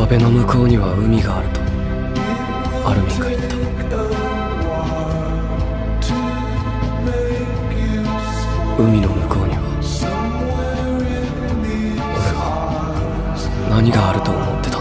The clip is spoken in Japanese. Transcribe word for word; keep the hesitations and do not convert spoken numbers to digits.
壁の向こうには海があるとアルミンが言った。海の向こうには俺は何があると思ってた。